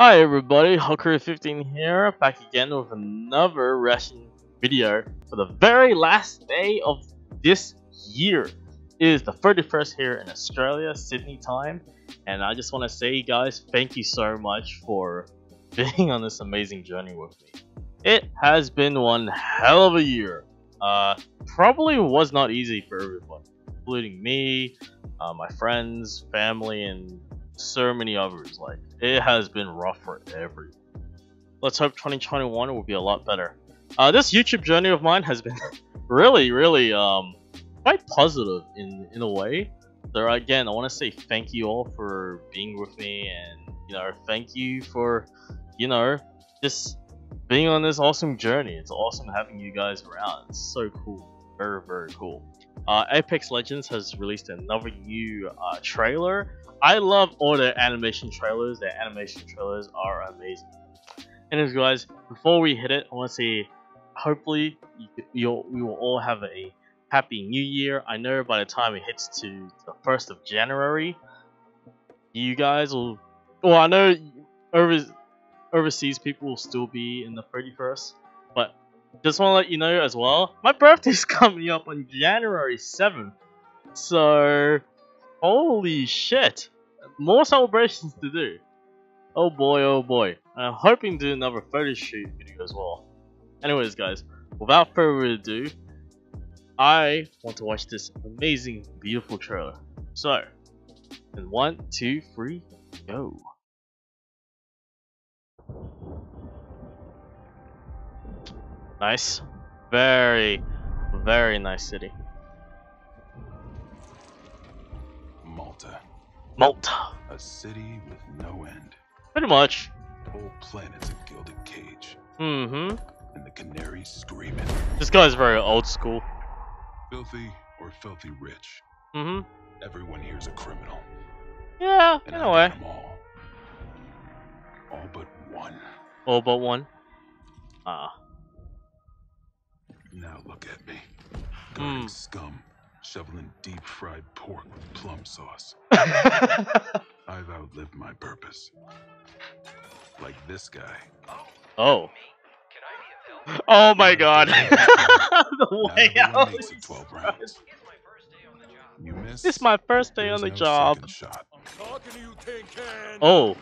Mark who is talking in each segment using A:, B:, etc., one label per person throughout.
A: Hi everybody, Hulker15 here, back again with another reaction video for the very last day of this year. It is the 31st here in Australia, Sydney time, and I just want to say guys, thank you so much for being on this amazing journey with me. It has been one hell of a year. Probably was not easy for everyone, including me, my friends, family, and so many others. Like, it has been rough for everyone. Let's hope 2021 will be a lot better. This YouTube journey of mine has been really quite positive in a way. So again, I want to say thank you all for being with me, and thank you for just being on this awesome journey. It's awesome having you guys around. It's so cool, very cool. Apex Legends has released another new trailer. I love all their animation trailers. Their animation trailers are amazing. Anyways guys, before we hit it, I want to say hopefully we will all have a happy new year. I know by the time it hits to the 1st of January, you guys will... Well, I know overseas people will still be in the 31st, but just want to let you know as well, my birthday's coming up on January 7th. So... holy shit! More celebrations to do. Oh boy. I'm hoping to do another photo shoot video as well. Anyways guys, without further ado, I want to watch this amazing, beautiful trailer. So, in 1, 2, 3, go. Nice. Very nice city. Malta.
B: A city with no end.
A: Pretty much.
B: Whole planet's a gilded cage.
A: Mm-hmm.
B: And the canaries screaming.
A: This guy's very old school.
B: Filthy or filthy rich.
A: Mm-hmm.
B: Everyone here's a criminal.
A: Yeah,
B: and
A: in a way.
B: All but one.
A: All but one?
B: Now look at me. Guarding scum. Shoveling deep fried pork with plum sauce. I've outlived my purpose. Like this guy.
A: Oh. Oh my god. The way out.
B: You missed.
A: This is my first day on the job. Oh.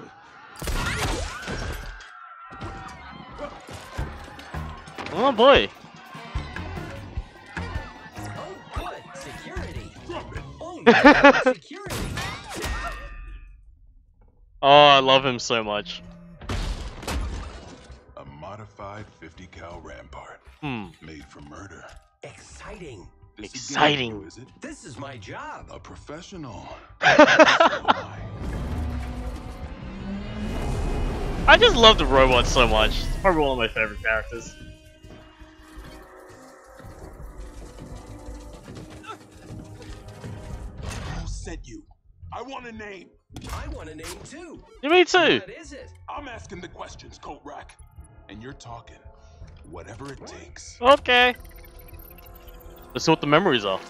A: Oh boy. Oh, I love him so much.
B: A modified 50 cal Rampart. Made for murder.
C: Exciting.
A: Exciting.
B: Is it?
C: This is my job.
B: A professional.
A: I just love the robot so much. It's probably one of my favorite characters.
B: Who sent you? I want a name.
C: I want a name too.
A: Me too.
C: What is it?
B: I'm asking the questions, Coat Rack. And you're talking. Whatever it takes.
A: Okay. Let's see what the memories are.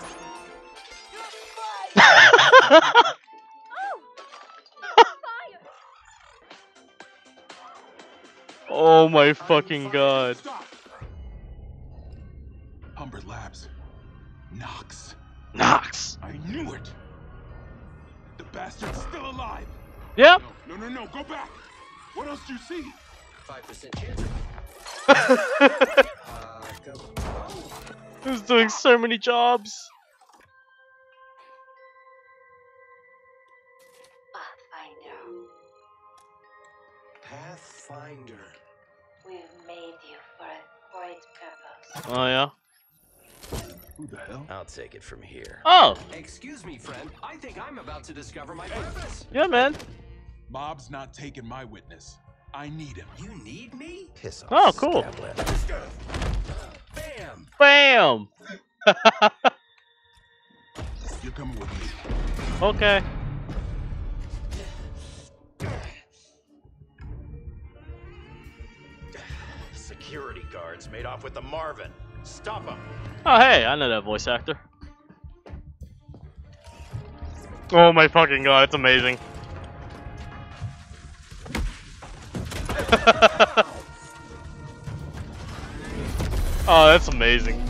A: Oh my fucking god.
B: Stop. Humber Labs. Knox.
A: Knox.
B: I knew it. The bastard's still alive.
A: Yep.
B: No, go back. What else do you see?
C: 5% chance.
A: He's doing so many jobs.
C: Pathfinder.
D: We've made you for a great purpose.
A: Oh yeah.
B: Who the hell?
C: I'll take it from here.
A: Oh.
C: Excuse me, friend. I think I'm about to discover my purpose.
A: Yeah, man.
B: Mob's not taking my witness. I need him.
C: You need me? Piss off.
A: Oh, cool.
C: Bam.
A: Bam.
B: You're coming with me.
A: Okay.
E: Security guards made off with the Marvin. Stop him.
A: Oh hey, I know that voice actor. Oh my fucking god, it's amazing. Oh, that's amazing.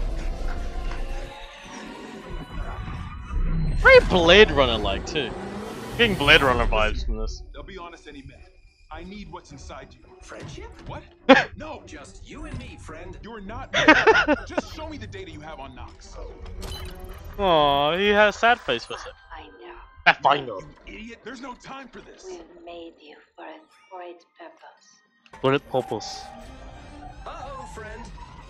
A: Very Blade Runner like too. Getting Blade Runner vibes from this.
B: They'll be honest any minute. I need what's inside you.
C: Friendship?
B: What? No,
C: Just you and me, friend.
B: you're not. Just show me the data you have on Nox.
A: Aw, he had a sad face with it.
D: Pathfinder,
A: Pathfinder.
B: Idiot, there's no time for this.
D: we've made you for a great purpose.
A: Bullet purpose.
C: Uh-oh, friend.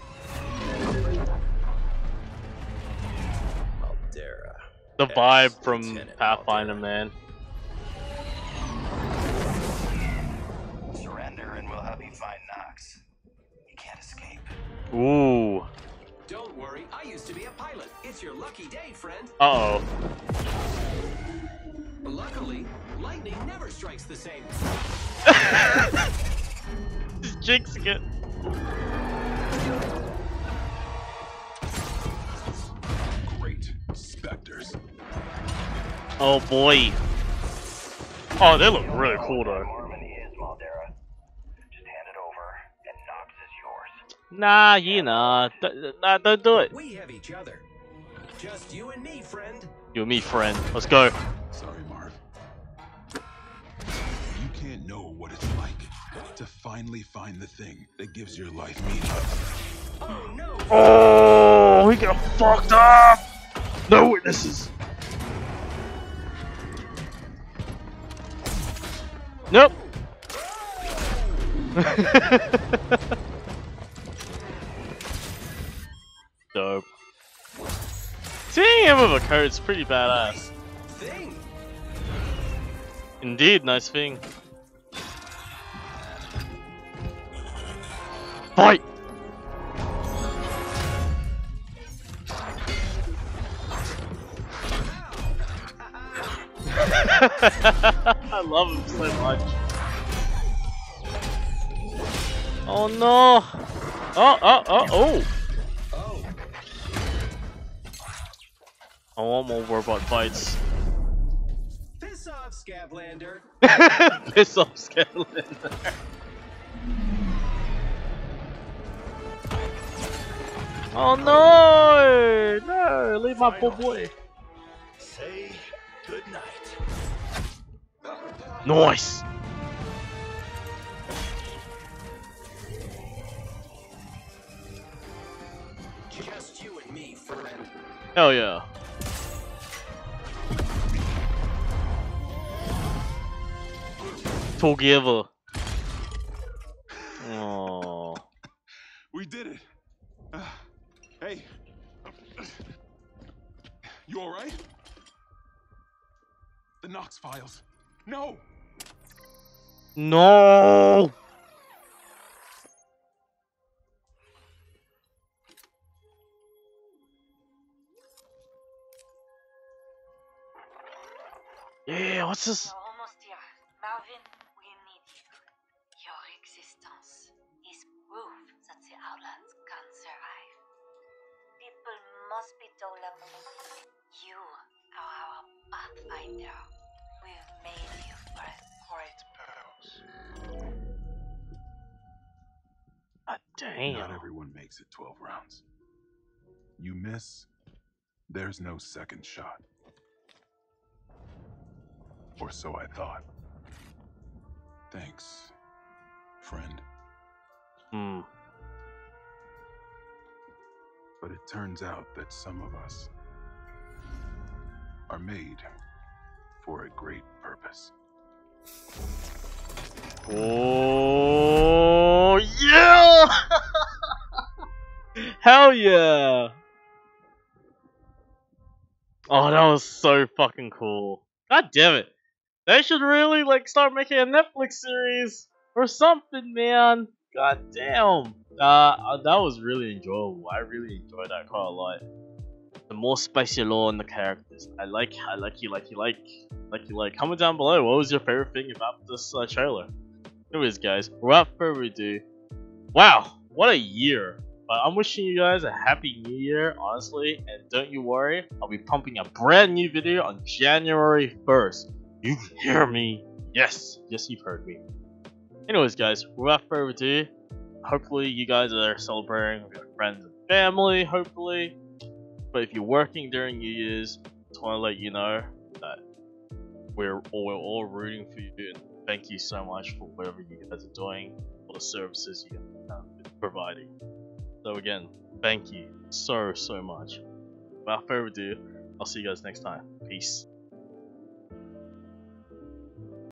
E: Maldera.
A: The vibe from
E: Lieutenant
A: Pathfinder,
E: Maldera.
A: man.
E: Surrender and we'll help you find Nox. You can't escape.
A: Ooh.
C: Don't worry, I used to be a pilot. It's your lucky day, friend.
A: Uh oh.
C: Luckily, lightning never strikes the same.
A: Just jinxing it.
B: Great specters.
A: Oh boy. Oh, they look really cool though.
E: Marvin is Maldera. Just hand it over and Nox is yours.
A: Nah, nah, don't do it.
C: We have each other. Just you and me, friend.
A: You and me, friend. Let's go.
B: Sorry, Marv. You can't know what it's like to finally find the thing that gives your life meaning.
C: Oh no!
A: Oh, we got fucked up. No witnesses. Nope. Dope. Seeing him with a coat's pretty badass.
C: Thing.
A: Indeed, nice thing. Fight! I love him so much. Oh no! Oh!
C: Oh,
A: I want more robot fights.
C: piss off, Scavlander.
A: Piss off, Skeleton. Oh no! No, leave my poor boy.
E: Say goodnight.
A: Nice.
C: Just you and me, friend.
A: Hell yeah. Together. Oh.
B: We did it. Hey. You alright? The Nox files. No!
A: No. Yeah, what's this?
D: We're almost here. Marvin, we need you. Your existence is proof that the Outlands can survive. People must be told of you are our pathfinder. We've made you for a great purpose.
A: God damn.
B: Not everyone makes it 12 rounds. You miss, there's no second shot. Or so I thought. Thanks, friend.
A: Hmm.
B: But it turns out that some of us are made for a great purpose.
A: Oh yeah! Hell yeah! Oh, that was so fucking cool. God damn it. They should really like start making a Netflix series or something, man. God damn. That was really enjoyable. I really enjoyed that quite a lot. The more spicy lore in the characters. I like. Comment down below. What was your favorite thing about this trailer? Anyways, guys, without further ado, wow, what a year! But I'm wishing you guys a happy new year, honestly, and don't you worry, I'll be pumping a brand new video on January 1st. You hear me? Yes, you've heard me. Anyways, guys, without further ado, hopefully you guys are celebrating with your friends and family, hopefully. But if you're working during New Year's, just want to let you know that we're all rooting for you, and thank you so much for whatever you guys are doing, for the services you have been providing. So again, thank you so much. Without further ado, I'll see you guys next time. Peace.